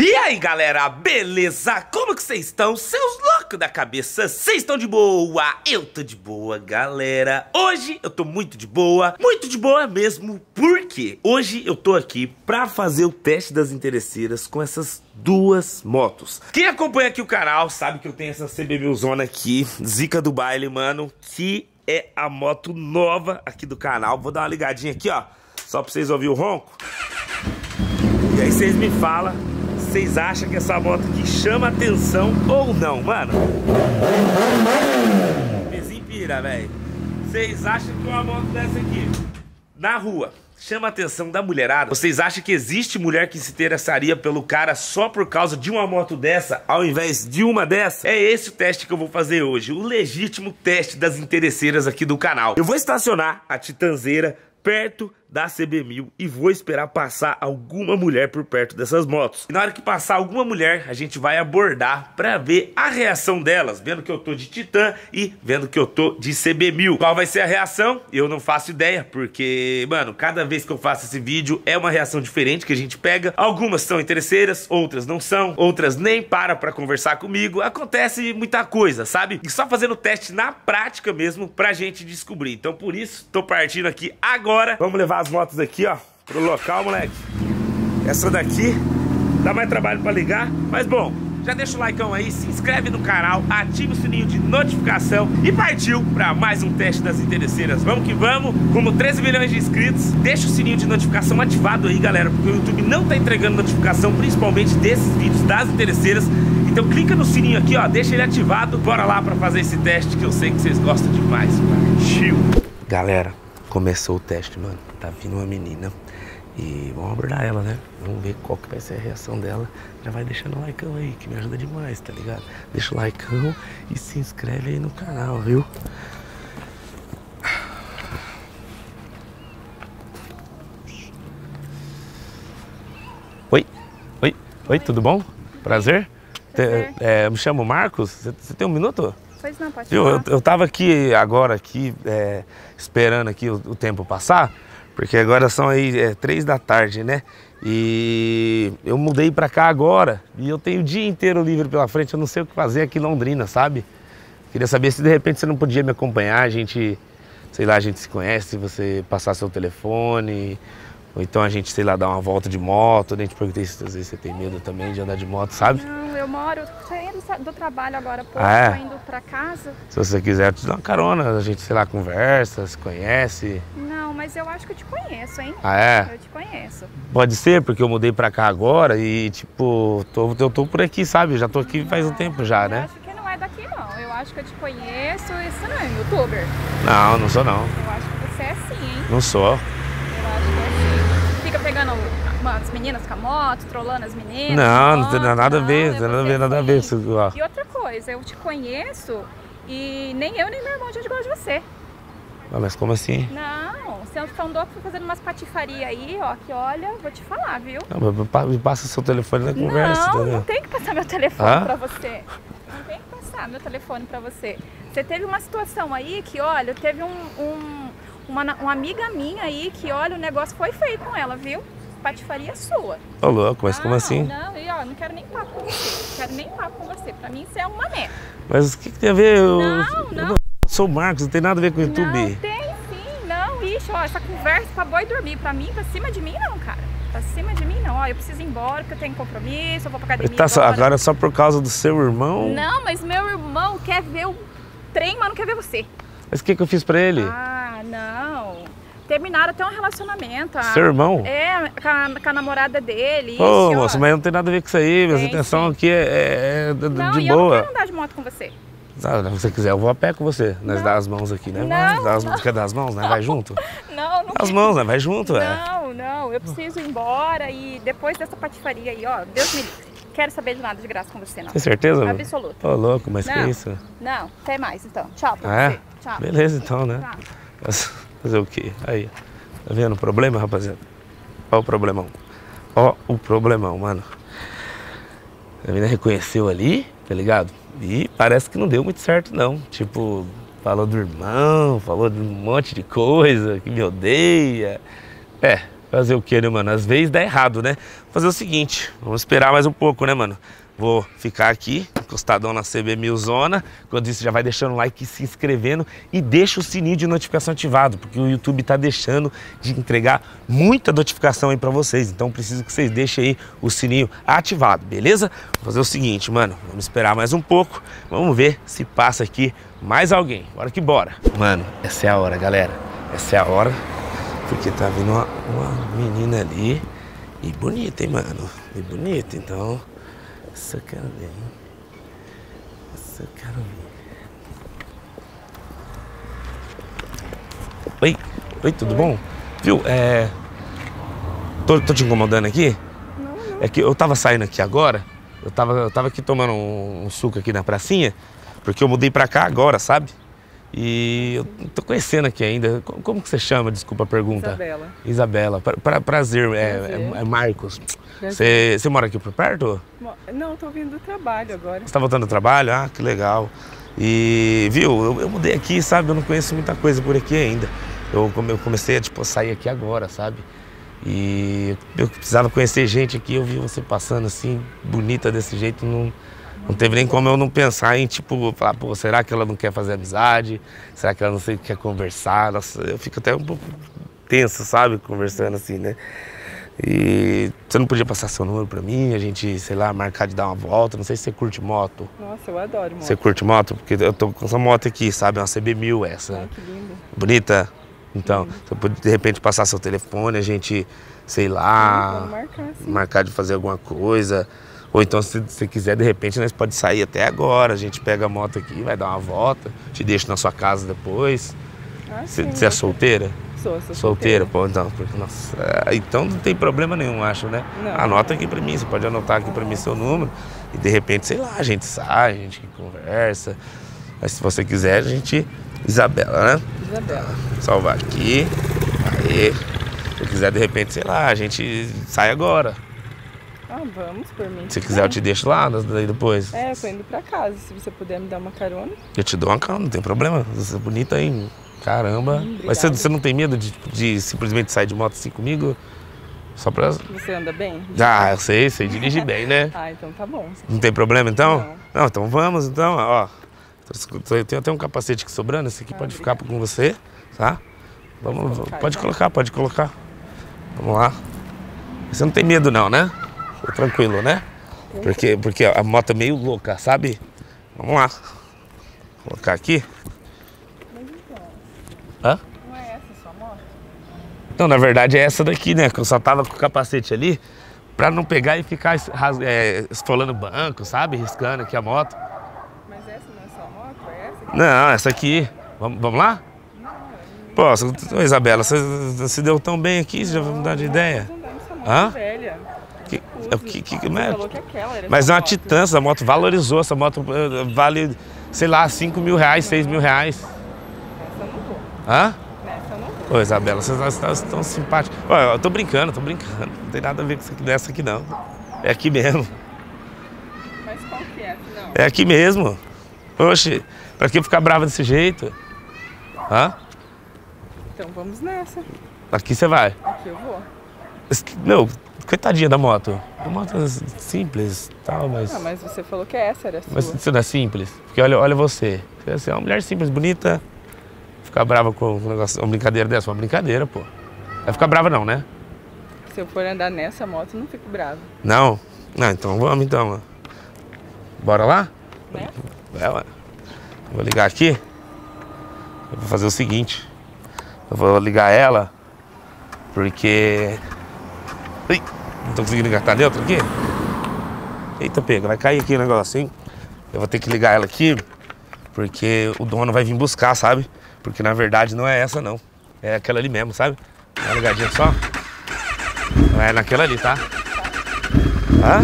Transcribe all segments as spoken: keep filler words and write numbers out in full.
E aí galera, beleza? Como que vocês estão? Seus loucos da cabeça, vocês estão de boa? Eu tô de boa, galera. Hoje eu tô muito de boa, muito de boa mesmo, porque hoje eu tô aqui pra fazer o teste das interesseiras com essas duas motos. Quem acompanha aqui o canal sabe que eu tenho essa C B mil zona aqui, zica do baile, mano, que é a moto nova aqui do canal. Vou dar uma ligadinha aqui, ó, só pra vocês ouvirem o ronco. E aí vocês me falam, vocês acham que essa moto aqui chama atenção ou não, mano? Pezinho pira, velho. Vocês acham que uma moto dessa aqui, na rua, chama a atenção da mulherada? Vocês acham que existe mulher que se interessaria pelo cara só por causa de uma moto dessa, ao invés de uma dessa? É esse o teste que eu vou fazer hoje, o legítimo teste das interesseiras aqui do canal. Eu vou estacionar a Titanzeira perto da C B mil e vou esperar passar alguma mulher por perto dessas motos. E na hora que passar alguma mulher, a gente vai abordar pra ver a reação delas, vendo que eu tô de Titan e vendo que eu tô de C B mil. Qual vai ser a reação? Eu não faço ideia, porque, mano, cada vez que eu faço esse vídeo é uma reação diferente que a gente pega. Algumas são interesseiras, outras não são, outras nem param pra conversar comigo. Acontece muita coisa, sabe? E só fazendo o teste na prática mesmo pra gente descobrir. Então por isso, tô partindo aqui agora. Vamos levar as motos aqui, ó, pro local, moleque. Essa daqui dá mais trabalho pra ligar, mas bom, já deixa o likeão aí, se inscreve no canal, ativa o sininho de notificação e partiu pra mais um teste das interesseiras. Vamos que vamos, como treze milhões de inscritos, deixa o sininho de notificação ativado aí, galera, porque o YouTube não tá entregando notificação, principalmente desses vídeos das interesseiras. Então clica no sininho aqui, ó, deixa ele ativado. Bora lá pra fazer esse teste que eu sei que vocês gostam demais. Partiu! Galera, começou o teste, mano. Tá vindo uma menina e vamos abordar ela, né? Vamos ver qual que vai ser a reação dela. Já vai deixando o likeão aí, que me ajuda demais, tá ligado? Deixa o likeão e se inscreve aí no canal, viu? Oi, oi, oi, tudo bom? Prazer? Prazer. É, me chamo Marcos, você tem um minuto? Pois não, pode Viu, eu, eu tava aqui agora, aqui, é, esperando aqui o, o tempo passar, porque agora são aí é, três da tarde, né? E eu mudei pra cá agora e eu tenho o dia inteiro livre pela frente, eu não sei o que fazer aqui em Londrina, sabe? Queria saber se de repente você não podia me acompanhar, a gente, sei lá, a gente se conhece, se você passar seu telefone, ou então a gente, sei lá, dar uma volta de moto. A gente perguntei se às vezes você tem medo também de andar de moto, sabe? Não, eu moro, saindo do trabalho agora, pouco, ah, é? tô indo pra casa. Se você quiser, eu te dou uma carona, a gente, sei lá, conversa, se conhece. Não, mas eu acho que eu te conheço, hein? Ah, é? Eu te conheço. Pode ser, porque eu mudei pra cá agora e, tipo, tô, eu tô por aqui, sabe? Eu já tô aqui faz um tempo já, né? Eu acho que não é daqui, não. Eu acho que eu te conheço. Isso não é youtuber? Não, não sou, não. Eu acho que você é sim, hein? Não sou. Eu acho que é sim. Fica pegando as meninas com a moto, trolando as meninas. Não, moto, não tem nada a ver, não, nada a ver, nada a ver. Isso, ó. E outra coisa, eu te conheço e nem eu nem meu irmão a gente gosta de você. Ah, mas como assim? Não, você andou fazendo umas patifarias aí, ó, que olha, vou te falar, viu? Não, me passa seu telefone na conversa, não, entendeu? Não tem que passar meu telefone ah? pra você. Não tem que passar meu telefone pra você. Você teve uma situação aí que, olha, teve um, um, uma, uma amiga minha aí que, olha, o negócio foi feio com ela, viu? Patifaria sua. Ô, louco, mas ah, como assim? Não, e ó, não quero nem papo com você. Não quero nem papo com você. Pra mim isso é uma merda. Mas o que, que tem a ver? Eu, não, eu não. não sou o Marcos, não tem nada a ver com o YouTube. Não, tem sim, não, ixi, ó, essa conversa pra boi dormir. Pra mim, pra cima de mim não, cara. Pra cima de mim não, ó, eu preciso ir embora porque eu tenho compromisso, eu vou pra academia tá só, agora. agora só por causa do seu irmão? Não, mas meu irmão quer ver o trem, mas não quer ver você. Mas o que, que eu fiz pra ele? Ah, não. Terminaram até um relacionamento. A, seu irmão? É, com a, com a namorada dele. Ô, Ixi, moço, ó, mas não tem nada a ver com isso aí. Minha tem, intenção sim. aqui é, é, é de, não, de e boa. Eu não quero andar de moto com você. Ah, se você quiser, eu vou a pé com você. Nós não. dá as mãos aqui, né? Não, dá as, não. Quer dar as mãos, né? Vai junto? Não, não. Dá as mãos, né? Vai junto, é. Não, não. Eu preciso ir embora e depois dessa patifaria aí, ó, Deus me livre. Quero saber de nada de graça com você, não. Tem certeza? Absoluta. Ô, louco, mas não, que isso? Não, até mais então. Tchau pra ah, você. É? Tchau. Beleza então, né? Tchau. Fazer o quê? Aí, tá vendo o problema, rapaziada? Ó o problemão. Ó o problemão, mano. A menina reconheceu ali, tá ligado? E parece que não deu muito certo, não. Tipo, falou do irmão, falou de um monte de coisa, que me odeia. É, Fazer o que, né, mano? Às vezes dá errado, né? Vou fazer o seguinte, vamos esperar mais um pouco, né, mano? Vou ficar aqui, encostadão na C B mil Zona. Quando isso, já vai deixando o like, se inscrevendo e deixa o sininho de notificação ativado, porque o YouTube tá deixando de entregar muita notificação aí pra vocês. Então preciso que vocês deixem aí o sininho ativado, beleza? Vou fazer o seguinte, mano, vamos esperar mais um pouco. Vamos ver se passa aqui mais alguém. Bora que bora. Mano, essa é a hora, galera. Essa é a hora, porque tá vindo uma, uma menina ali. E bonita, hein, mano? E bonita, então... Essa eu quero ver, hein? Essa eu quero ver. Oi, oi, tudo Oi. bom? Viu, é... Tô, tô te incomodando aqui? Não, não. É que eu tava saindo aqui agora, eu tava, eu tava aqui tomando um, um suco aqui na pracinha, porque eu mudei pra cá agora, sabe? E eu tô conhecendo aqui ainda. Como, como que você chama? Desculpa a pergunta. Isabela. Isabela. Pra, pra, prazer, prazer. É, é, é Marcos. Você, você mora aqui por perto? Não, tô vindo do trabalho agora. Você tá voltando do trabalho? Ah, que legal. E, viu, eu, eu mudei aqui, sabe? Eu não conheço muita coisa por aqui ainda. Eu, eu comecei a tipo, sair aqui agora, sabe? E eu precisava conhecer gente aqui. Eu vi você passando assim, bonita desse jeito. Não, não teve nem como eu não pensar em, tipo, falar, pô, será que ela não quer fazer amizade? Será que ela não sei, quer conversar? Nossa, eu fico até um pouco tenso, sabe? Conversando assim, né? E você não podia passar seu número pra mim, a gente, sei lá, marcar de dar uma volta. Não sei se você curte moto. Nossa, eu adoro moto. Você curte moto? Porque eu tô com essa moto aqui, sabe? Uma C B mil essa. Ai, que linda. Bonita? Então, hum. Você pode de repente passar seu telefone, a gente, sei lá, sim, marcar, sim. marcar de fazer alguma coisa. Ou então, se você quiser, de repente, nós pode sair até agora. A gente pega a moto aqui, vai dar uma volta, te deixo na sua casa depois. Ah, você, sim, você é solteira? Sou, sou solteira. solteira. Pô, então, porque, nossa, então não tem problema nenhum, acho, né? Não. Anota aqui pra mim, você pode anotar aqui pra mim seu número. E de repente, sei lá, a gente sai, a gente conversa. Mas se você quiser, a gente... Isabela, né? Isabela. Salvar aqui. Aí. Se quiser, de repente, sei lá, a gente sai agora. Ah, vamos por mim. Se quiser, eu te deixo lá, daí depois. É, eu tô indo pra casa. Se você puder me dar uma carona. Eu te dou uma carona, não tem problema. Você é bonita, hein? Caramba. Hum, Mas você, você não tem medo de, de simplesmente sair de moto assim comigo? Só pra... Você anda bem? Ah, eu sei, você dirige bem, né? Ah, então tá bom. Não tem problema, então? Não. Não, então vamos, então, ó. Eu tenho até um capacete aqui sobrando, esse aqui ah, pode obrigada. Ficar com você, tá? Vamos, colocar, pode então. colocar, pode colocar. Vamos lá. Você não tem medo não, né? Tô tranquilo, né? Porque, porque a moto é meio louca, sabe? Vamos lá. Vou colocar aqui. Mas então, hã? Não é essa a sua moto? Não, na verdade é essa daqui, né? Que eu só tava com o capacete ali pra não pegar e ficar é, esfolando o banco, sabe? Riscando aqui a moto. Mas essa não é sua moto? É essa aqui? Não, essa aqui. Vamos, vamos lá? Não, Pô, você, Isabela, você se deu tão bem aqui, você já vai mudar de ideia? Hã? Velha. Que, que, que, você mas, falou que aquela era mas é uma moto. Titã, essa moto valorizou, essa moto vale, sei lá, cinco mil reais, seis mil reais. Nessa eu não vou. Hã? Nessa eu não vou. Ô, Isabela, vocês estão tão simpáticos. Ó, eu tô brincando, tô brincando. Não tem nada a ver com isso aqui, dessa aqui não. É aqui mesmo. Mas qual que é? Não. É aqui mesmo. Oxe, pra que ficar brava desse jeito? Hã? Então vamos nessa. Aqui você vai. Aqui eu vou. Meu, coitadinha da moto. A moto é simples e tal, mas... Ah, mas você falou que essa era a sua. Mas isso não é simples? Porque olha, olha você. Você é uma mulher simples, bonita. Ficar brava com um negócio, uma brincadeira dessa? Uma brincadeira, pô. Vai ficar brava não, né? Se eu for andar nessa moto, eu não fico brava. Não? Não, então vamos então. Bora lá? Né? É, ué. Vou ligar aqui. Eu vou fazer o seguinte. Eu vou ligar ela. Porque... Ui, não tô conseguindo ligar. Tá dentro aqui? Eita, pega. Vai cair aqui o negócio, hein? Eu vou ter que ligar ela aqui. Porque o dono vai vir buscar, sabe? Porque na verdade não é essa, não. É aquela ali mesmo, sabe? Dá uma ligadinha só. É naquela ali, tá? Hã?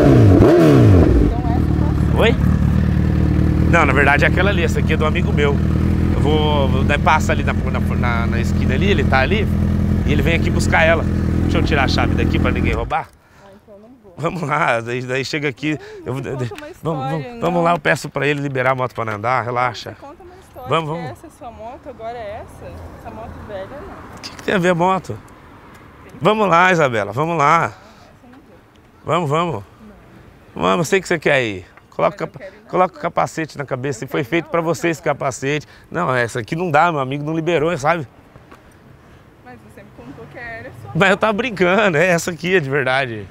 Oi? Não, na verdade é aquela ali. Essa aqui é do amigo meu. Eu vou... Daí passa ali na, na, na esquina ali, ele tá ali. E ele vem aqui buscar ela. Deixa eu tirar a chave daqui pra ninguém roubar. Ah, então não vou. Vamos lá, daí, daí chega aqui. Não, eu, você eu, conta uma história, vamos, vamos, não. vamos lá, eu peço pra ele liberar a moto pra andar, relaxa. Você conta uma história. Vamos, vamos. Essa é sua moto, agora é essa? Essa moto velha não. O que, que tem a ver a moto? Tem Vamos lá, Isabela, vamos lá. Vamos, vamos. Vamos, eu sei que você quer ir. Coloca, coloca o capacete na cabeça, foi feito pra você esse capacete. Não, essa aqui não dá, meu amigo não liberou, sabe? Mas você me contou que era só... Mas eu tava brincando, é essa aqui, é de verdade.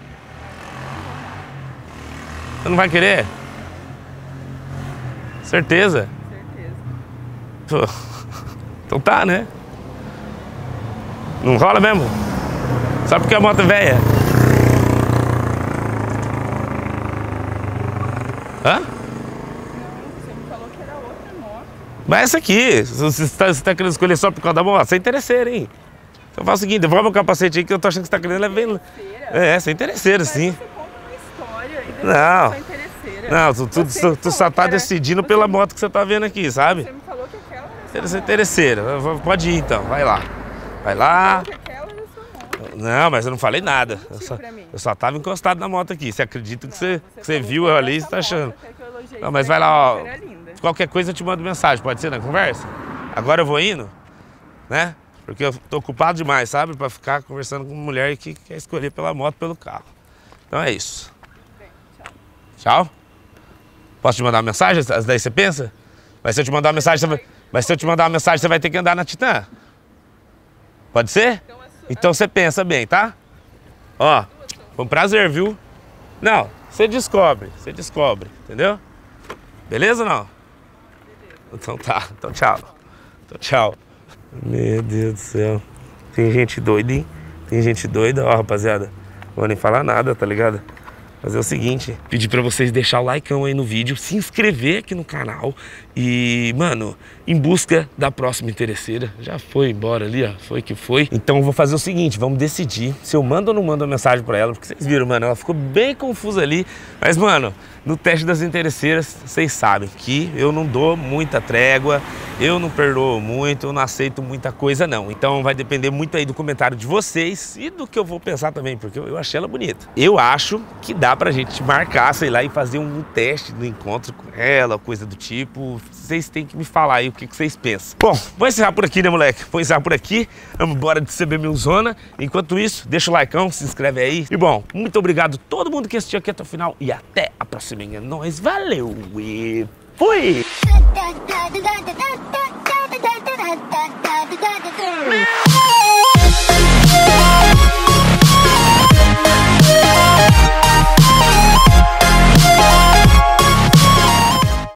Você não vai querer? Certeza? Certeza. Pô. Então tá, né? Não rola mesmo? Só porque a moto é velha? Hã? Não, você me falou que era outra moto. Mas essa aqui, você está, você tá querendo escolher só por causa da moto? Você é interesseira, hein? Então faz o seguinte, devolve o capacete aí que eu tô achando que você tá querendo levar. É, você é interesseira, sim. Você conta uma história e Não. você é interesseira. Não, tu, tu, tu, tu só tá decidindo pela moto que você tá vendo aqui, sabe? Você me falou que aquela era Você é interesseira. Pode ir então, vai lá. Vai lá. que aquela era sua moto. Não, mas eu não falei nada. Eu só, pra mim. eu só tava encostado na moto aqui. Você acredita que você, que você falou viu que eu era ali e essa você tá achando? moto, até que eu elogiei Não, mas pra vai ela, lá, ó. que era linda. Qualquer coisa eu te mando mensagem, pode ser na conversa? Agora eu vou indo, né? Porque eu tô ocupado demais, sabe? Pra ficar conversando com uma mulher que quer escolher pela moto, pelo carro. Então é isso. Bem, tchau. Tchau? Posso te mandar uma mensagem? Daí você pensa? Mas se eu te mandar uma mensagem, você vai... Mas se eu te mandar uma mensagem, você vai ter que andar na Titan? Pode ser? Então, a sua... Então você pensa bem, tá? Ó, foi um prazer, viu? Não, você descobre, você descobre, entendeu? Beleza ou não? Beleza. Então tá, então tchau. Então tchau. Meu Deus do céu. Tem gente doida, hein? Tem gente doida, ó, rapaziada. Não vou nem falar nada, tá ligado? Fazer o seguinte, pedir pra vocês deixar o likeão aí no vídeo, se inscrever aqui no canal e, mano, em busca da próxima interesseira. Já foi embora ali, ó, foi que foi. Então eu vou fazer o seguinte, vamos decidir se eu mando ou não mando uma mensagem pra ela, porque vocês viram, mano, ela ficou bem confusa ali. Mas, mano, no teste das interesseiras, vocês sabem que eu não dou muita trégua, eu não perdoo muito, eu não aceito muita coisa, não. Então vai depender muito aí do comentário de vocês e do que eu vou pensar também, porque eu, eu achei ela bonita. Eu acho que dá pra gente marcar, sei lá, e fazer um teste no encontro com ela, coisa do tipo. Vocês têm que me falar aí o que, que vocês pensam. Bom, vou encerrar por aqui, né, moleque? Vou encerrar por aqui. Vamos embora de C B mil Zona. Enquanto isso, deixa o likeão, se inscreve aí. E bom, muito obrigado a todo mundo que assistiu aqui até o final e até a próxima. É nóis, valeu e fui!